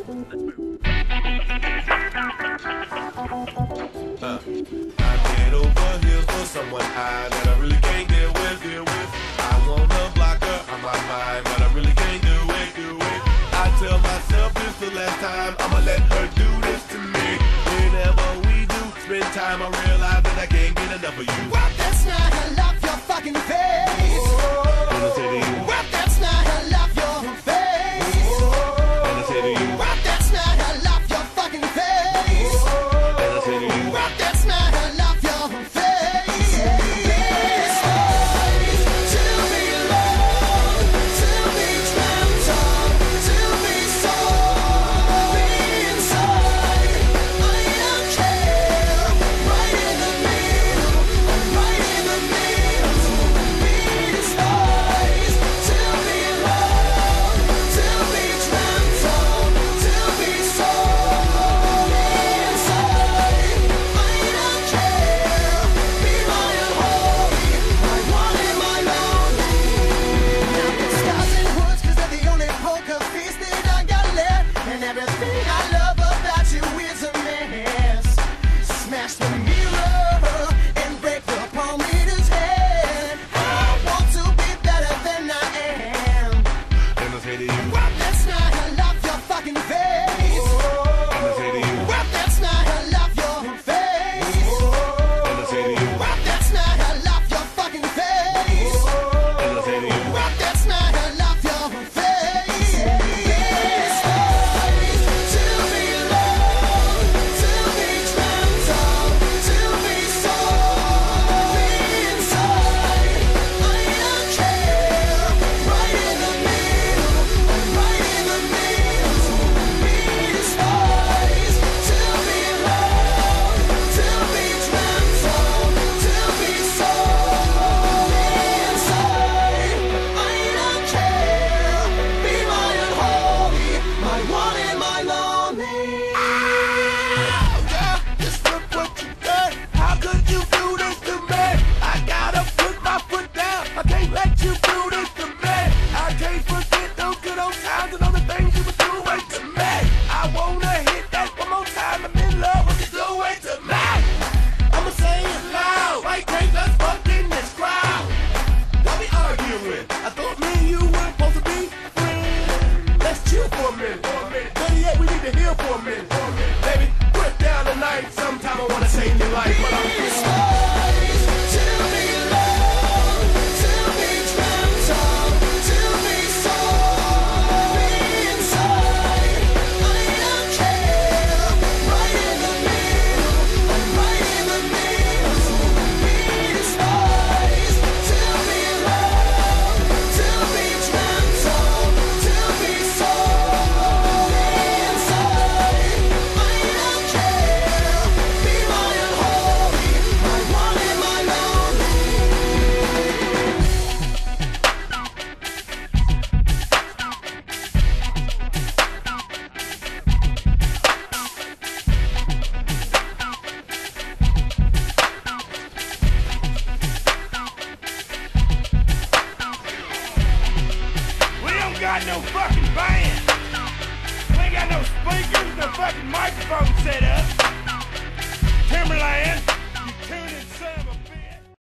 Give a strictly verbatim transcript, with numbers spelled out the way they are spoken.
Uh, I get over here for someone high that I really can't get with, get with. I wanna block her on my mind, but I really can't do it, do it. I tell myself this the last time, I'ma let her do this to me. Whenever we do spend time, I realize that I can't get enough of you. Well, that's not her love, your fucking face. Oh, and I say to you, well, that's not her love, your face. Oh, and I say to you, well, that's not her love, your fucking face. Oh, and I say to you, well, that's not her love, your face. It's hard to be alone, to be dreamt of, to be sorry inside. I don't care. Right in the middle, right in the middle. It's hard to be alone, to be dreamt of, to be sorry inside. I don't care. Be my unholy, my one and my lonely. Now the stars and woods, 'cause they're the only poker face that I got left. And everything I love about you is a mess. Smash the mirror and break the palm reader's head. I want to be better than I am. and I say to you, Well, that's not her love, your fucking face. and I say to you, Well, that's not her love, your face. and I say to you, Well, that's not her love, your fucking face. and I say to you, Well, that's not her love, your face. It's hard to be alone, to be dreamt of, to be sorry inside. I don't care. Right in the middle, right in the middle. It's hard to be alone, to be dreamt of, to be sorry inside. I don't care. Be my unholy, my one and my lonely. yeah, just look what you done. How could you do this to me? I gotta put my foot down. I can't let you do this to me. I can't forget those good old times and all the things you were doing to me. I wanna hit that one more time. I'm in love with you doing to me. I'ma say it loud. Why can't us fuck in this crowd? Don't be arguing. I thought me and you were supposed to be friends. Let's chill for a minute. Better yet, we need to heal for a minute. Baby, put down tonight. Sometime I wanna save your life, but I'm It's hard to be alone, to be dreamt of, to be sorry inside. I don't care. Right in the middle, right in the middle. It's hard to be alone, to be dreamt of, to be sorry inside. I don't care. Be my unholy, my one and my lonely. We don't got no fucking band. We ain't got no speakers, no fucking microphone set up. Timberland,